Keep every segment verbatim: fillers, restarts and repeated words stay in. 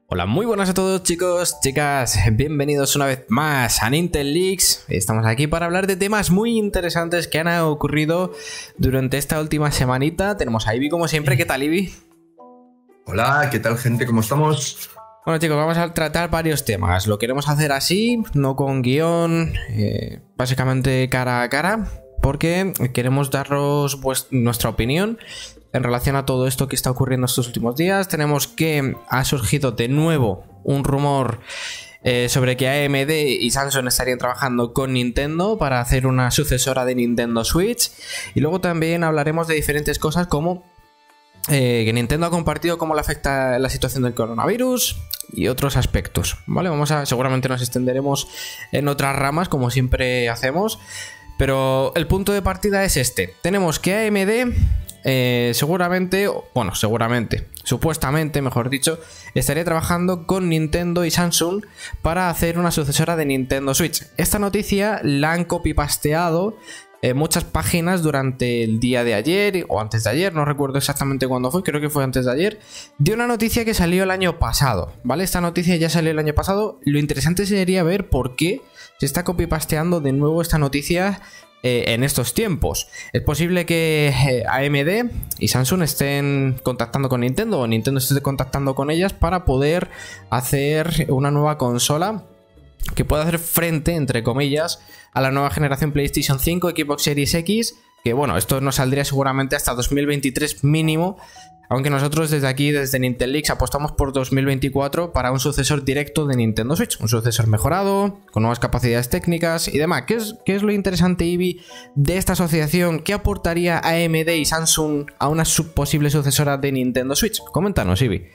Hola, muy buenas a todos chicos, chicas, bienvenidos una vez más a Nintendo Leaks. Estamos aquí para hablar de temas muy interesantes que han ocurrido durante esta última semanita. Tenemos a Ivy como siempre. ¿Qué tal, Ivy? Hola, ¿qué tal, gente? ¿Cómo estamos? Bueno chicos, vamos a tratar varios temas. Lo queremos hacer así, no con guión, eh, básicamente cara a cara, porque queremos daros pues, nuestra opinión en relación a todo esto que está ocurriendo estos últimos días. Tenemos que ha surgido de nuevo un rumor eh, sobre que A M D y Samsung estarían trabajando con Nintendo para hacer una sucesora de Nintendo Switch. Y luego también hablaremos de diferentes cosas como eh, que Nintendo ha compartido cómo le afecta la situación del coronavirus y otros aspectos, ¿vale? Vamos a, seguramente nos extenderemos en otras ramas como siempre hacemos, pero el punto de partida es este. Tenemos que A M D Eh, seguramente, bueno, seguramente, supuestamente, mejor dicho, estaría trabajando con Nintendo y Samsung para hacer una sucesora de Nintendo Switch. Esta noticia la han copy-pasteado en muchas páginas durante el día de ayer o antes de ayer, no recuerdo exactamente cuándo fue, creo que fue antes de ayer, de una noticia que salió el año pasado, ¿vale? Esta noticia ya salió el año pasado. Lo interesante sería ver por qué se está copy-pasteando de nuevo esta noticia Eh, en estos tiempos. Es posible que eh, A M D y Samsung estén contactando con Nintendo o Nintendo esté contactando con ellas para poder hacer una nueva consola que pueda hacer frente, entre comillas, a la nueva generación PlayStation cinco, Xbox Series X, que bueno, esto no saldría seguramente hasta dos mil veintitrés mínimo, aunque nosotros desde aquí, desde Nintendo Leaks, apostamos por dos mil veinticuatro para un sucesor directo de Nintendo Switch, un sucesor mejorado, con nuevas capacidades técnicas y demás. ¿Qué es, qué es lo interesante, Ivy, de esta asociación? ¿Qué aportaría A M D y Samsung a una posible sucesora de Nintendo Switch? Coméntanos, Ivy.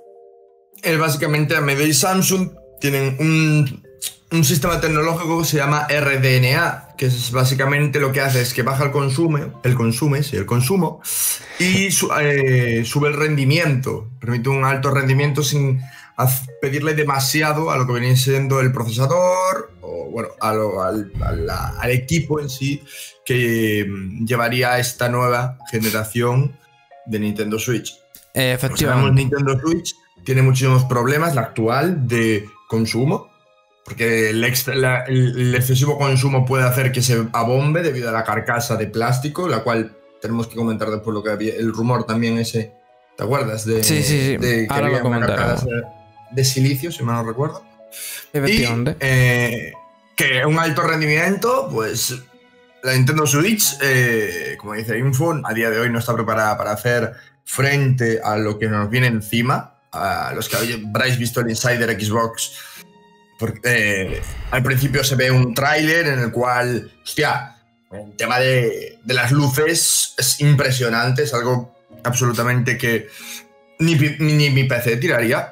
Eh, básicamente A M D y Samsung tienen un, un sistema tecnológico que se llama R D N A, que es básicamente lo que hace es que baja el consumo, el consumo, sí, el consumo, y su, eh, sube el rendimiento, permite un alto rendimiento sin pedirle demasiado a lo que viene siendo el procesador o bueno, a lo, al, a la, al equipo en sí que llevaría a esta nueva generación de Nintendo Switch. Eh, efectivamente. Nintendo Switch tiene muchísimos problemas, la actual, de consumo, porque el, extra, la, el, el excesivo consumo puede hacer que se abombe debido a la carcasa de plástico, la cual tenemos que comentar después lo que había, el rumor también ese, ¿te acuerdas? De, sí, sí, sí. De que ahora había lo comentaremos. De, de silicio, si mal no recuerdo. Efectivamente. Y, eh, que un alto rendimiento, pues la Nintendo Switch, eh, como dice Info, a día de hoy no está preparada para hacer frente a lo que nos viene encima. A los que habréis visto el Insider Xbox, porque eh, al principio se ve un tráiler en el cual, hostia, el tema de, de las luces es impresionante, es algo absolutamente que ni, ni, ni mi P C tiraría.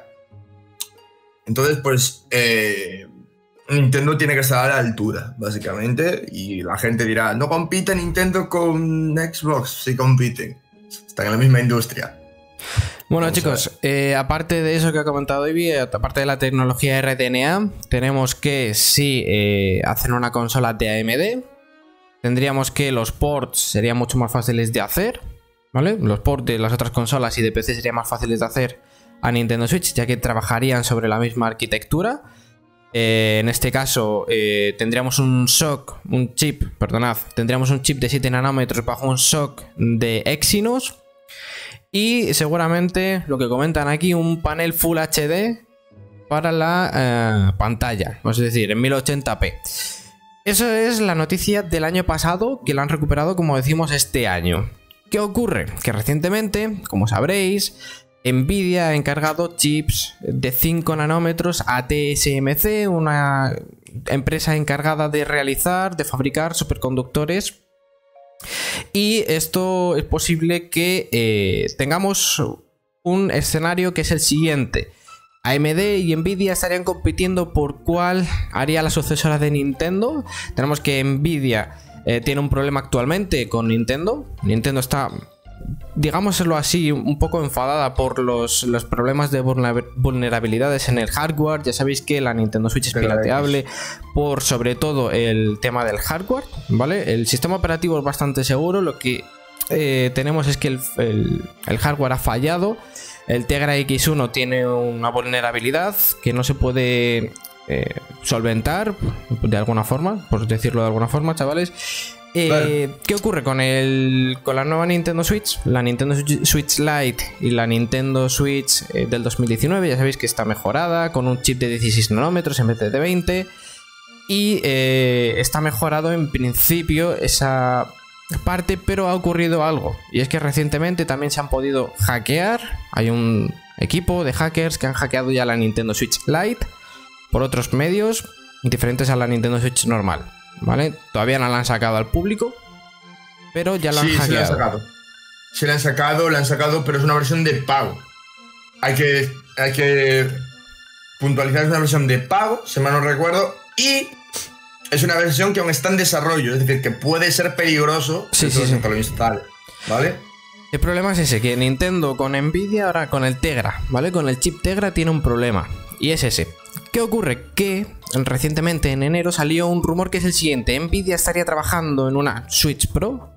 Entonces, pues, eh, Nintendo tiene que estar a la altura, básicamente, y la gente dirá, no compite Nintendo con Xbox, sí compiten, están en la misma industria. Bueno, Vamos chicos, eh, aparte de eso que ha comentado Ivy, aparte de la tecnología R D N A, tenemos que si eh, hacen una consola de A M D, tendríamos que los ports serían mucho más fáciles de hacer, ¿vale? Los ports de las otras consolas y de P C serían más fáciles de hacer a Nintendo Switch, ya que trabajarían sobre la misma arquitectura. Eh, en este caso eh, tendríamos un SoC, un chip, perdonad, tendríamos un chip de siete nanómetros bajo un SoC de Exynos. Y seguramente lo que comentan aquí, un panel Full H D para la eh, pantalla, es decir, en mil ochenta p. Eso es la noticia del año pasado, que la han recuperado, como decimos, este año. ¿Qué ocurre? Que recientemente, como sabréis, Nvidia ha encargado chips de cinco nanómetros a T S M C, una empresa encargada de realizar, de fabricar superconductores. Y esto es posible que eh, tengamos un escenario que es el siguiente. A M D y Nvidia estarían compitiendo por cuál haría la sucesora de Nintendo. Tenemos que Nvidia eh, tiene un problema actualmente con Nintendo. Nintendo está, digámoslo así, un poco enfadada por los, los problemas de vulnerabilidades en el hardware. Ya sabéis que la Nintendo Switch es pirateable por sobre todo el tema del hardware, ¿vale? El sistema operativo es bastante seguro, lo que eh, tenemos es que el, el, el hardware ha fallado El Tegra X uno tiene una vulnerabilidad que no se puede eh, solventar de alguna forma, por decirlo de alguna forma, chavales. Eh, vale. ¿Qué ocurre con el con la nueva Nintendo Switch? La Nintendo Switch Lite y la Nintendo Switch eh, del dos mil diecinueve, ya sabéis que está mejorada con un chip de dieciséis nanómetros en vez de veinte. Y eh, está mejorado en principio esa parte, pero ha ocurrido algo. Y es que recientemente también se han podido hackear. Hay un equipo de hackers que han hackeado ya la Nintendo Switch Lite por otros medios diferentes a la Nintendo Switch normal, ¿vale? Todavía no la han sacado al público, pero ya la han sí, hackeado. Sí, la han sacado. Se la han sacado, la han sacado, pero es una versión de pago. Hay que, hay que puntualizar, es una versión de pago, si mal no recuerdo, y es una versión que aún está en desarrollo, es decir, que puede ser peligroso sí, sí, sí. que lo instale, ¿vale? El problema es ese, que Nintendo con Nvidia, ahora con el Tegra, ¿vale? Con el chip Tegra tiene un problema, y es ese. ¿Qué ocurre? Que recientemente en enero salió un rumor que es el siguiente: Nvidia estaría trabajando en una Switch Pro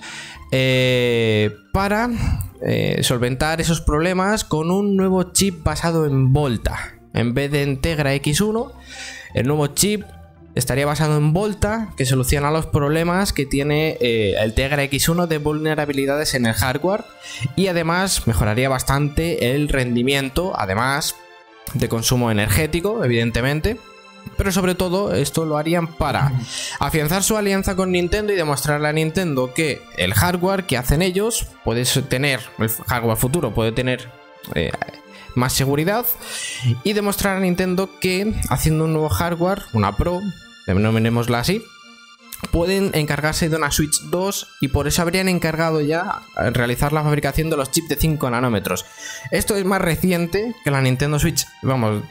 eh, para eh, solventar esos problemas con un nuevo chip basado en Volta. En vez de en Tegra X uno, el nuevo chip estaría basado en Volta, que soluciona los problemas que tiene eh, el Tegra X uno de vulnerabilidades en el hardware, y además mejoraría bastante el rendimiento, además de consumo energético, evidentemente. Pero sobre todo esto lo harían para afianzar su alianza con Nintendo y demostrarle a Nintendo que el hardware que hacen ellos puede tener, el hardware futuro puede tener eh, más seguridad, y demostrar a Nintendo que haciendo un nuevo hardware, una Pro, denominémosla así, pueden encargarse de una Switch dos, y por eso habrían encargado ya realizar la fabricación de los chips de cinco nanómetros. Esto es más reciente que la Nintendo Switch, vamos,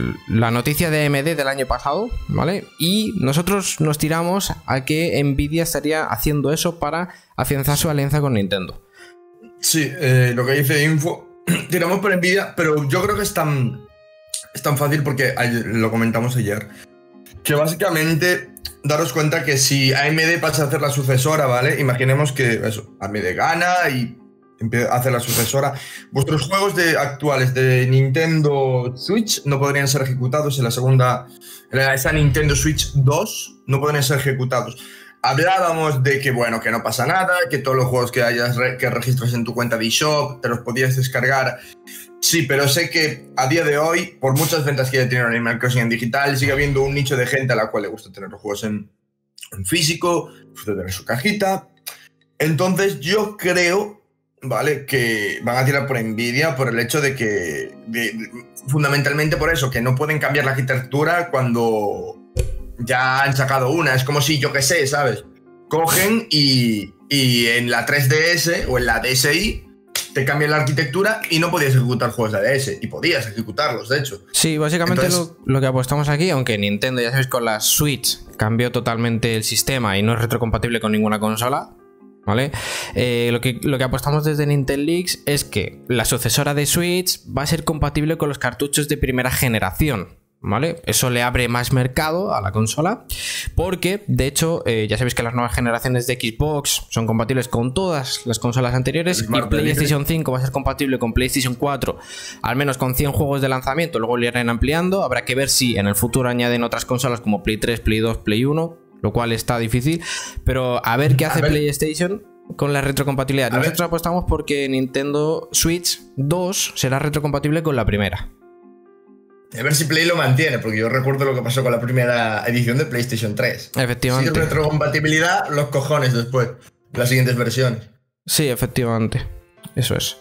la noticia de A M D del año pasado, ¿vale? Y nosotros nos tiramos a que Nvidia estaría haciendo eso para afianzar su alianza con Nintendo. Sí, eh, lo que dice Info, tiramos por Nvidia, pero yo creo que es tan, es tan fácil porque ayer, lo comentamos ayer, que básicamente daros cuenta que si A M D pasa a hacer la sucesora, ¿vale? Imaginemos que eso, A M D gana y empieza a hacer la sucesora. Vuestros juegos de, actuales de Nintendo Switch no podrían ser ejecutados en la segunda, en esa Nintendo Switch dos, no podrían ser ejecutados. Hablábamos de que, bueno, que no pasa nada, que todos los juegos que hayas re que registras en tu cuenta de eShop te los podías descargar. Sí, pero sé que a día de hoy, por muchas ventas que haya tenido Animal Crossing en digital, sigue habiendo un nicho de gente a la cual le gusta tener los juegos en, en físico, le gusta tener su cajita. Entonces yo creo, ¿vale?, que van a tirar por Nvidia por el hecho de que, de, de, fundamentalmente por eso, que no pueden cambiar la arquitectura cuando ya han sacado una. Es como si, yo qué sé, ¿sabes? Cogen y, y en la tres D S o en la D S i te cambian la arquitectura y no podías ejecutar juegos de D S. Y podías ejecutarlos, de hecho. Sí, básicamente Entonces, lo, lo que apostamos aquí, aunque Nintendo, ya sabéis, con la Switch cambió totalmente el sistema y no es retrocompatible con ninguna consola, ¿vale? Eh, lo, que, lo que apostamos desde Nintendo Leaks es que la sucesora de Switch va a ser compatible con los cartuchos de primera generación, ¿vale? Eso le abre más mercado a la consola, porque de hecho eh, ya sabéis que las nuevas generaciones de Xbox son compatibles con todas las consolas anteriores, y PlayStation cinco va a ser compatible con PlayStation cuatro, al menos con cien juegos de lanzamiento. Luego le irán ampliando, habrá que ver si en el futuro añaden otras consolas como Play tres, Play dos, Play uno, lo cual está difícil, pero a ver qué hace PlayStation con la retrocompatibilidad. Nosotros apostamos porque Nintendo Switch dos será retrocompatible con la primera. A ver si Play lo mantiene, porque yo recuerdo lo que pasó con la primera edición de PlayStation tres. Efectivamente. Si es retrocompatibilidad, los cojones después, las siguientes versiones. Sí, efectivamente. Eso es.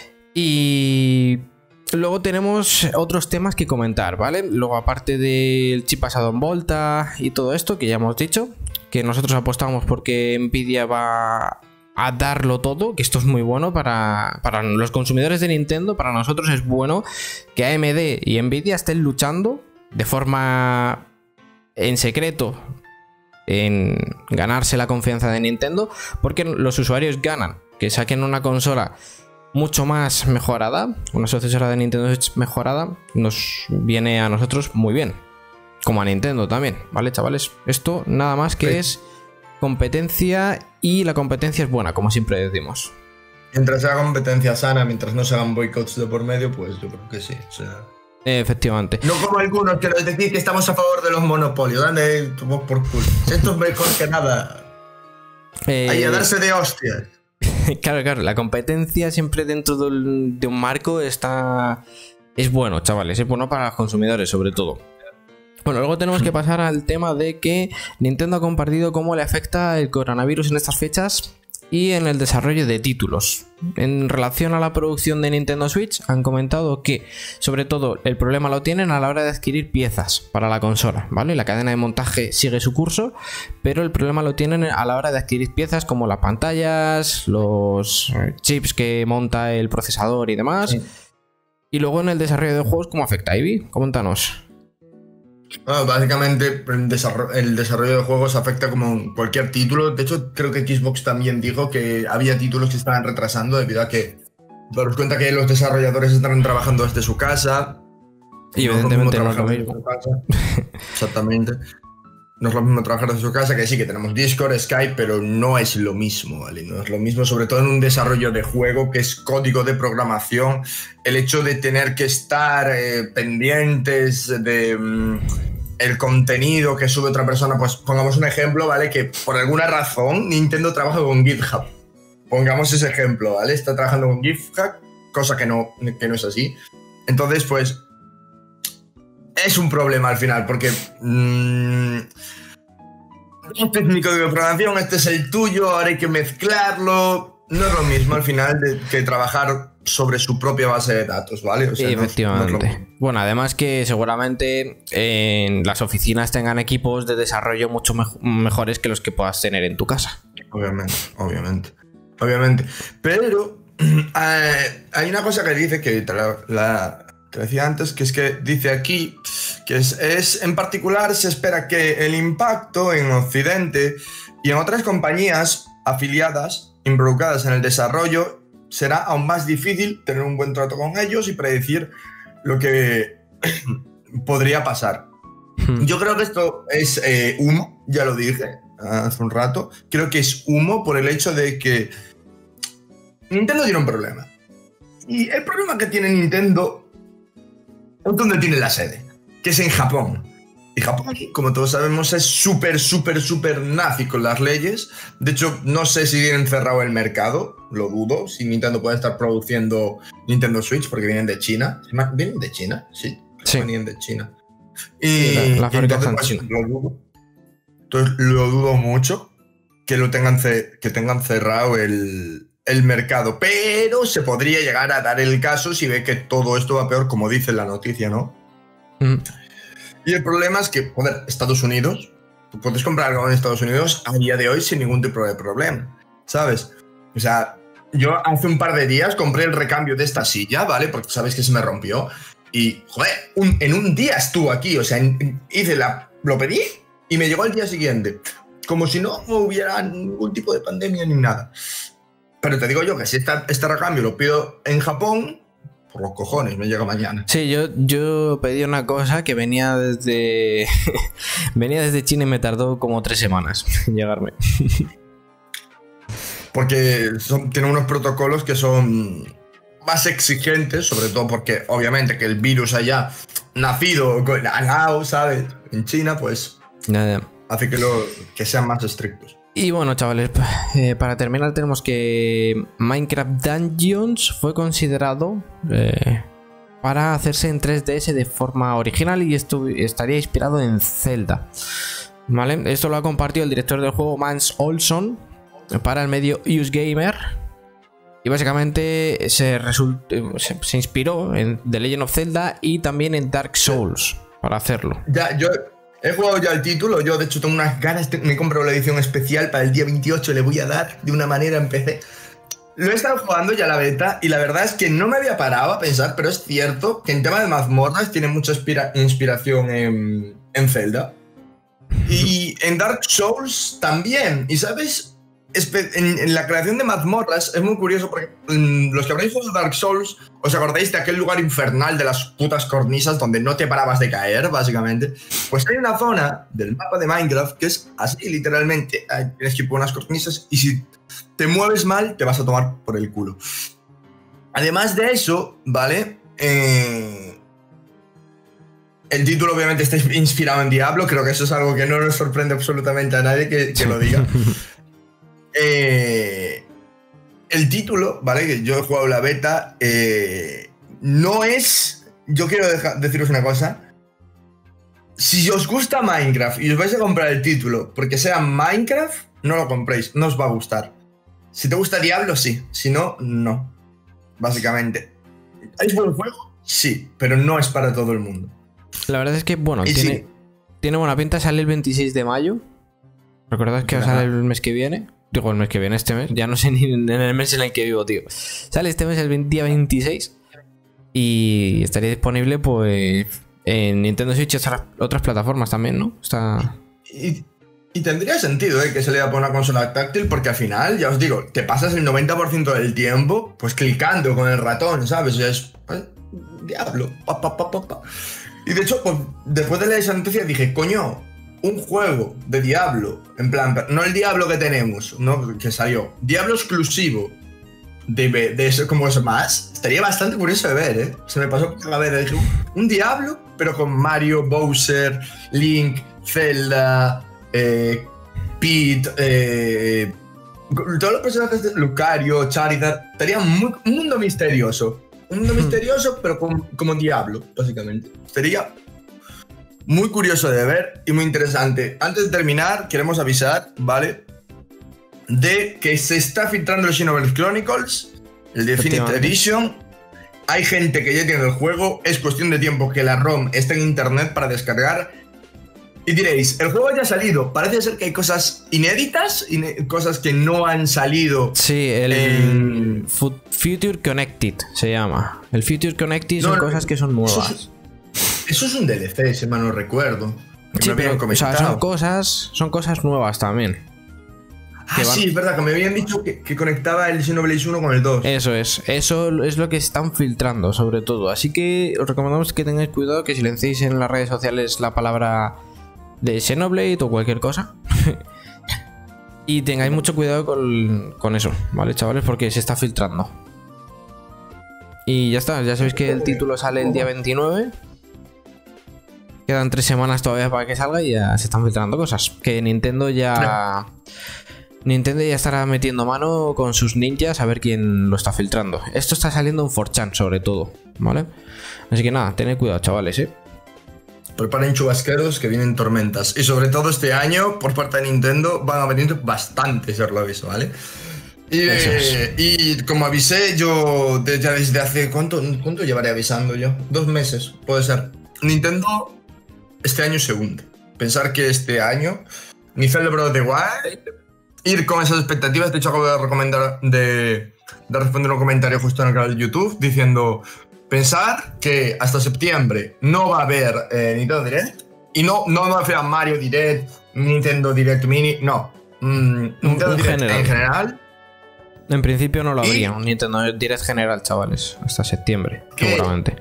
Y luego tenemos otros temas que comentar, ¿vale? Luego, aparte del chip basado en Volta y todo esto, que ya hemos dicho, que nosotros apostamos porque Nvidia va a darlo todo, que esto es muy bueno para, para los consumidores de Nintendo. Para nosotros es bueno que A M D y Nvidia estén luchando de forma en secreto en ganarse la confianza de Nintendo, porque los usuarios ganan que saquen una consola mucho más mejorada, una sucesora de Nintendo Switch mejorada, nos viene a nosotros muy bien, como a Nintendo también, ¿vale, chavales? Esto nada más que sí. Es competencia, y la competencia es buena, como siempre decimos. Mientras sea competencia sana, mientras no se hagan boicots de por medio, pues yo creo que sí. O sea, efectivamente. no como algunos que nos decís que estamos a favor de los monopolios. Dale tu voz por culo. Esto es mejor que nada. Eh, Ahí a darse de hostias. Claro, claro, la competencia siempre dentro del- de un marco está... Es bueno, chavales, es bueno para los consumidores sobre todo. Bueno, luego tenemos que pasar al tema de que Nintendo ha compartido cómo le afecta el coronavirus en estas fechas y en el desarrollo de títulos. En relación a la producción de Nintendo Switch, han comentado que, sobre todo, el problema lo tienen a la hora de adquirir piezas para la consola, ¿vale? La cadena de montaje sigue su curso, pero el problema lo tienen a la hora de adquirir piezas como las pantallas, los eh, chips que monta el procesador y demás. Sí. Y luego en el desarrollo de juegos, ¿cómo afecta, Ivy? Coméntanos. Bueno, básicamente el desarrollo, el desarrollo de juegos afecta como cualquier título. De hecho, creo que Xbox también dijo que había títulos que estaban retrasando debido a que daros cuenta que los desarrolladores están trabajando desde su casa. Y no evidentemente es no es lo trabajar mismo. desde su casa. Exactamente. No es lo mismo trabajar desde su casa, que sí, que tenemos Discord, Skype, pero no es lo mismo, ¿vale? No es lo mismo, sobre todo en un desarrollo de juego que es código de programación. El hecho de tener que estar eh, pendientes de mm, el contenido que sube otra persona, pues pongamos un ejemplo, ¿vale? Que por alguna razón Nintendo trabaja con GitHub. Pongamos ese ejemplo, ¿vale? Está trabajando con GitHub, cosa que no, que no es así. Entonces, pues... es un problema al final, porque mmm, este es mi código de programación, este es el tuyo, ahora hay que mezclarlo. No es lo mismo al final de, que trabajar sobre su propia base de datos, ¿vale? O sea, no es- Efectivamente. no es lo mismo. Bueno, además que seguramente en las oficinas tengan equipos de desarrollo mucho mej- mejores que los que puedas tener en tu casa. Obviamente, obviamente. Obviamente. Pero eh, hay una cosa que dice que te la, la- te decía antes, que es que dice aquí que es, es en particular se espera que el impacto en Occidente y en otras compañías afiliadas involucradas en el desarrollo será aún más difícil tener un buen trato con ellos y predecir lo que podría pasar. Yo creo que esto es eh, humo, ya lo dije hace un rato. Creo que es humo por el hecho de que Nintendo tiene un problema. Y el problema que tiene Nintendo es donde tiene la sede, que es en Japón. Y Japón, como todos sabemos, es súper, súper, súper nazi con las leyes. De hecho, no sé si tienen cerrado el mercado, lo dudo, si Nintendo puede estar produciendo Nintendo Switch, porque vienen de China. ¿Vienen de China? Sí, Sí. vienen de China. Y Sí, la- la fábrica está en entonces, China. pues, lo dudo. Entonces, lo dudo mucho que, lo tengan, ce- que tengan cerrado el, el mercado. Pero se podría llegar a dar el caso si ve que todo esto va peor, como dice la noticia, ¿no? Mm. Y el problema es que, joder, Estados Unidos, tú puedes comprar algo en Estados Unidos a día de hoy sin ningún tipo de problema, ¿sabes? O sea, yo hace un par de días compré el recambio de esta silla, ¿vale? Porque sabes que se me rompió. Y, joder, un- en un día estuvo aquí, o sea, en- hice la, lo pedí y me llegó al día siguiente. Como si no hubiera ningún tipo de pandemia ni nada. Pero te digo yo que si esta, este recambio lo pido en Japón, por los cojones, me llega mañana. Sí, yo, yo pedí una cosa que venía desde. venía desde China y me tardó como tres semanas en llegarme. Porque son, tienen unos protocolos que son más exigentes, sobre todo porque obviamente que el virus haya nacido con- al lado, ¿sabes? En China, pues Nada. hace que, lo, que sean más estrictos. Y bueno, chavales, eh, para terminar tenemos que Minecraft Dungeons fue considerado eh, para hacerse en tres D S de forma original y esto estaría inspirado en Zelda. ¿Vale? Esto lo ha compartido el director del juego, Mans Olson, para el medio UseGamer. Y básicamente se, result- se, se inspiró en The Legend of Zelda y también en Dark Souls para hacerlo. Ya, yo he jugado ya el título, yo de hecho tengo unas ganas, te- me he comprado la edición especial para el día veintiocho, le voy a dar de una manera en P C. Lo he estado jugando ya la beta y la verdad es que no me había parado a pensar, pero es cierto que en tema de mazmorras tiene mucha inspira- inspiración en, en Zelda. Y en Dark Souls también. Y sabes, En, en la creación de mazmorras es muy curioso porque mmm, los que habréis jugado Dark Souls, ¿os acordáis de aquel lugar infernal de las putas cornisas donde no te parabas de caer, básicamente? Pues hay una zona del mapa de Minecraft que es así, literalmente. Tienes que ir por unas cornisas y si te mueves mal, te vas a tomar por el culo. Además de eso, ¿vale? Eh... El título obviamente está inspirado en Diablo, creo que eso es algo que no nos sorprende absolutamente a nadie que, que lo diga. Eh, el título, ¿vale? Que yo he jugado la beta, eh, no es... Yo quiero dejar, deciros una cosa. Si os gusta Minecraft y os vais a comprar el título porque sea Minecraft, no lo compréis, no os va a gustar. Si te gusta Diablo, sí. Si no, no. Básicamente. ¿Es buen juego? Sí, pero no es para todo el mundo. La verdad es que, bueno, tiene, sí. tiene buena pinta. Sale el veintiséis de mayo. ¿Recordad que sale el mes que viene? Digo, el mes que viene, este mes. Ya no sé ni en el mes en el que vivo, tío. Sale este mes el día veintiséis. Y estaría disponible, pues, en Nintendo Switch y otras, otras plataformas también, ¿no? Está... Y, y tendría sentido, ¿eh? Que se le da por una consola táctil, porque al final, ya os digo, te pasas el noventa por ciento del tiempo, pues, clicando con el ratón, ¿sabes? O sea, es... ¿eh? Diablo. Pa, pa, pa, pa, pa. Y de hecho, pues, después de leer esa noticia dije, coño... Un juego de Diablo, en plan, no el Diablo que tenemos, ¿no? Que salió. Diablo exclusivo de, de eso como es más. Estaría bastante curioso de ver, ¿eh? Se me pasó por la cabeza. Dije, un Diablo, pero con Mario, Bowser, Link, Zelda, eh, Pete, eh, todos los personajes de Lucario, Charizard. Estaría muy, un mundo misterioso. Un mundo misterioso, pero con, como Diablo, básicamente. Sería... muy curioso de ver y muy interesante. Antes de terminar, queremos avisar, ¿vale? De que se está filtrando el Xenoblade Chronicles, el Definitive Edition. Hay gente que ya tiene el juego. Es cuestión de tiempo que la ROM esté en internet para descargar. Y diréis, el juego ya ha salido. Parece ser que hay cosas inéditas, iné cosas que no han salido. Sí, el en... Future Connected se llama. El Future Connected son no, cosas que son nuevas. Eso es un D L C, si mal no recuerdo. Sí, pero o sea, son cosas, son cosas nuevas también. Ah, sí, es verdad, que me habían dicho que, que conectaba el Xenoblade uno con el dos. Eso es, eso es lo que están filtrando, sobre todo. Así que os recomendamos que tengáis cuidado, que silenciéis en las redes sociales la palabra de Xenoblade o cualquier cosa. Y tengáis mucho cuidado con, con eso, ¿vale, chavales? Porque se está filtrando. Y ya está, ya sabéis que el título sale el día veintinueve. Quedan tres semanas todavía para que salga y ya se están filtrando cosas. Que Nintendo ya... Nintendo ya estará metiendo mano con sus ninjas a ver quién lo está filtrando. Esto está saliendo en cuatro chan sobre todo, ¿vale? Así que nada, tened cuidado, chavales, ¿eh? Preparen chubasqueros que vienen tormentas. Y sobre todo este año, por parte de Nintendo, van a venir bastantes, os lo aviso, ¿vale? Y, eh, y como avisé yo de, ya desde hace... ¿cuánto, ¿Cuánto llevaré avisando yo? Dos meses, puede ser. Nintendo... Este año se hunde. Pensar que este año ni Zelda Breath of the Wild, ir con esas expectativas. De hecho, acabo de recomendar de, de responder un comentario justo en el canal de YouTube diciendo: pensar que hasta septiembre no va a haber eh, Nintendo Direct y no, no va a haber Mario Direct, Nintendo Direct Mini, no. Mm, Nintendo un Direct general. en general. En principio no lo y, habría, un Nintendo Direct general, chavales, hasta septiembre, seguramente.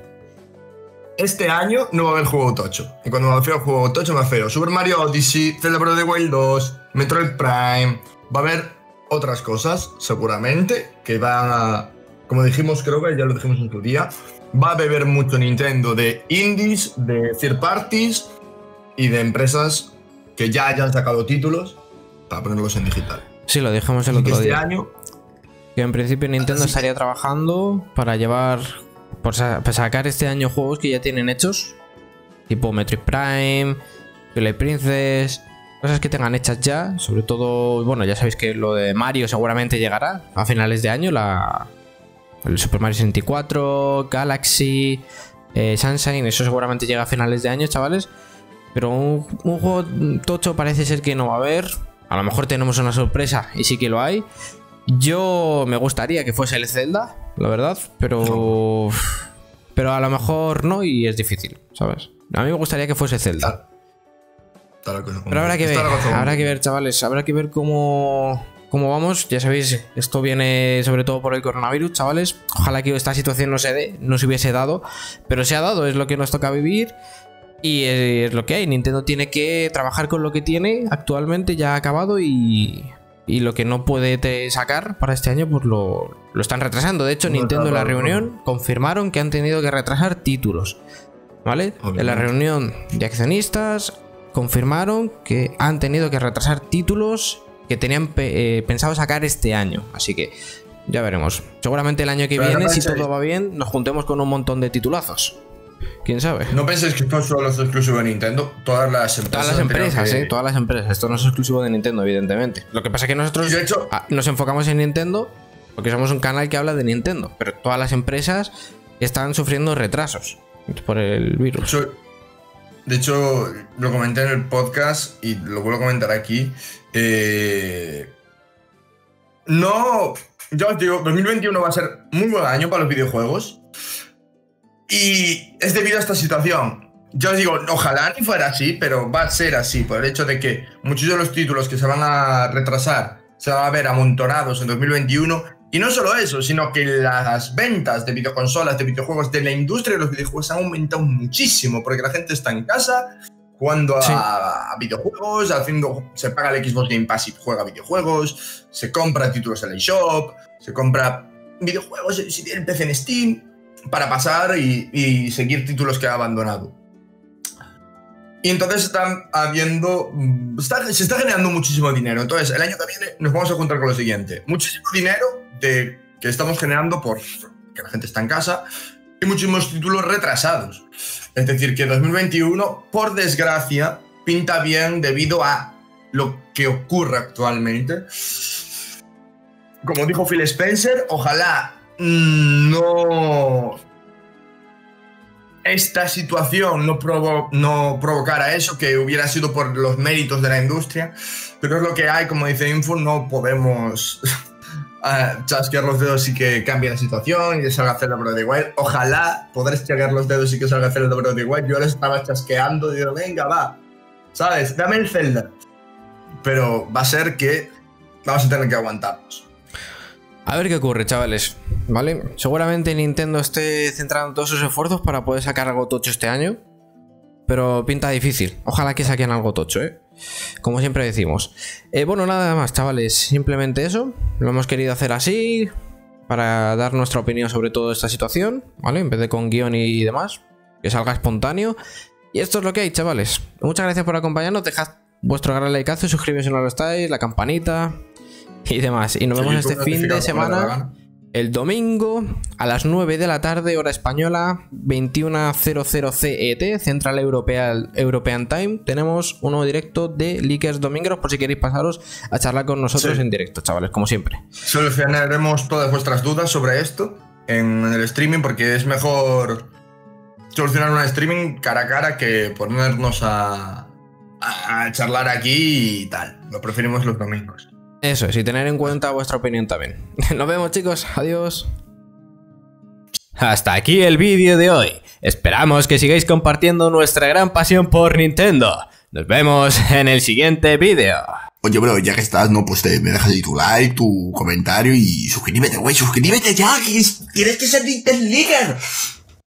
Este año no va a haber juego tocho. Y cuando me refiero a juego tocho me refiero Super Mario Odyssey, Zelda Breath of the Wild dos, Metroid Prime. Va a haber otras cosas, seguramente, que van a... Como dijimos, creo que ya lo dijimos en su día, va a beber mucho Nintendo de indies, de third parties y de empresas que ya hayan sacado títulos para ponerlos en digital. Sí, lo dijimos el otro este día. año... Que en principio Nintendo Así estaría que... trabajando para llevar... Por sa para sacar este año juegos que ya tienen hechos, tipo Metroid Prime, Twilight Princess, cosas que tengan hechas ya. Sobre todo, bueno, ya sabéis que lo de Mario seguramente llegará a finales de año, la el Super Mario sesenta y cuatro, Galaxy, eh, Sunshine, eso seguramente llega a finales de año, chavales. Pero un, un juego tocho parece ser que no va a haber. A lo mejor tenemos una sorpresa y sí que lo hay. Yo me gustaría que fuese el Zelda, la verdad, pero pero a lo mejor no y es difícil, ¿sabes? A mí me gustaría que fuese Zelda. Pero habrá que ver, habrá que ver, chavales, habrá que ver cómo cómo vamos. Ya sabéis, esto viene sobre todo por el coronavirus, chavales. Ojalá que esta situación no se dé, no se hubiese dado, pero se ha dado, es lo que nos toca vivir. Y es lo que hay. Nintendo tiene que trabajar con lo que tiene actualmente, ya ha acabado, y, y lo que no puede te sacar para este año, pues lo, lo están retrasando. De hecho, Nintendo en la reunión confirmaron que han tenido que retrasar títulos, ¿vale? Obviamente. En la reunión de accionistas confirmaron que han tenido que retrasar títulos que tenían pe eh, pensado sacar este año. Así que ya veremos. Seguramente el año que Pero viene, si todo va bien, nos juntemos con un montón de titulazos. ¿Quién sabe? No penséis que esto solo es exclusivo de Nintendo. Todas las empresas. Todas las empresas, que... eh. Todas las empresas. Esto no es exclusivo de Nintendo, evidentemente. Lo que pasa es que nosotros de hecho... nos enfocamos en Nintendo porque somos un canal que habla de Nintendo. Pero todas las empresas están sufriendo retrasos por el virus. De hecho, de hecho lo comenté en el podcast y lo vuelvo a comentar aquí. Eh... No. Yo os digo, dos mil veintiuno va a ser muy buen año para los videojuegos. Y es debido a esta situación. Yo os digo, ojalá ni fuera así, pero va a ser así, por el hecho de que muchos de los títulos que se van a retrasar se van a ver amontonados en dos mil veintiuno. Y no solo eso, sino que las ventas de videoconsolas, de videojuegos, de la industria de los videojuegos han aumentado muchísimo, porque la gente está en casa jugando sí. a, a videojuegos, haciendo, se paga el Xbox Game Pass y juega videojuegos, se compra títulos en el eShop, se compra videojuegos, si tiene el P C en Steam, para pasar y, y seguir títulos que ha abandonado. Y entonces están habiendo... Está, se está generando muchísimo dinero. Entonces, el año que viene nos vamos a juntar con lo siguiente. Muchísimo dinero de, que estamos generando por que la gente está en casa y muchísimos títulos retrasados. Es decir, que dos mil veintiuno, por desgracia, pinta bien debido a lo que ocurre actualmente. Como dijo Phil Spencer, ojalá no... esta situación no, provo no provocara eso, que hubiera sido por los méritos de la industria, pero es lo que hay, como dice Info, no podemos uh, chasquear los dedos y que cambie la situación y que salga Zelda Breath of the Wild. Ojalá poder chasquear los dedos y que salga Zelda Breath of the Wild. Yo les estaba chasqueando y digo, venga, va, ¿sabes? Dame el Zelda. Pero va a ser que vamos a tener que aguantarnos. A ver qué ocurre, chavales, ¿vale? Seguramente Nintendo esté centrando todos sus esfuerzos para poder sacar algo tocho este año, pero pinta difícil. Ojalá que saquen algo tocho, ¿eh? Como siempre decimos. Eh, bueno, nada más, chavales, simplemente eso. Lo hemos querido hacer así, para dar nuestra opinión sobre toda esta situación, ¿vale? En vez de con guión y demás, que salga espontáneo. Y esto es lo que hay, chavales. Muchas gracias por acompañarnos, dejad vuestro gran likeazo, suscribiros si no lo estáis, la campanita... y demás. Y nos vemos sí, este fin de semana, el domingo, a las nueve de la tarde, hora española, veintiuno cero cero C E T, Central European, European Time. Tenemos un nuevo directo de Leakers Domingos, por si queréis pasaros a charlar con nosotros sí. en directo, chavales, como siempre. Solucionaremos todas vuestras dudas sobre esto en el streaming, porque es mejor solucionar un streaming cara a cara que ponernos a, a, a charlar aquí y tal. Lo preferimos los domingos. Eso es, y tener en cuenta vuestra opinión también. Nos vemos, chicos, adiós. Hasta aquí el vídeo de hoy. Esperamos que sigáis compartiendo nuestra gran pasión por Nintendo. Nos vemos en el siguiente vídeo. Oye, bro, ya que estás, no, pues te, me dejas ahí tu like, tu comentario y suscríbete, güey, suscríbete ya, que es, tienes que ser Nintendo Leaker.